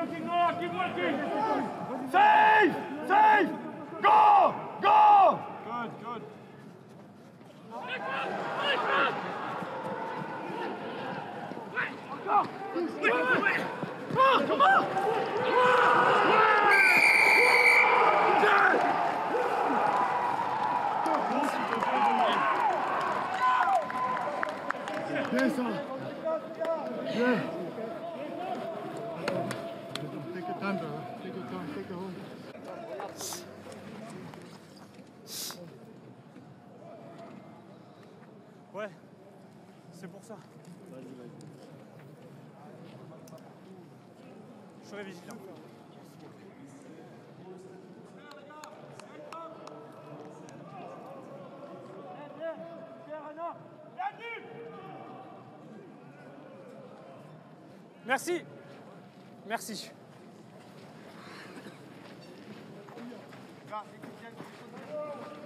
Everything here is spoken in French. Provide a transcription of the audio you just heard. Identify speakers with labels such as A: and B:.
A: working, Noah, keep working! Save! Save! Go! Go!
B: Good, good.
A: Go! Come on!
B: Bien ça. Bien. Take your time, brother. Take your time. Take your home.
C: Ouais, c'est pour ça. Je serai vigilant. Merci. Merci.
B: Ja, ik